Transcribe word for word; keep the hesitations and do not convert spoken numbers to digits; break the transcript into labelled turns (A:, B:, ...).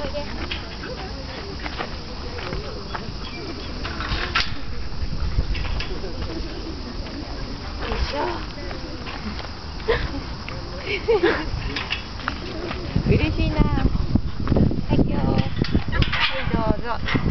A: 嬉しいな。はい、今日。はい、どうぞ。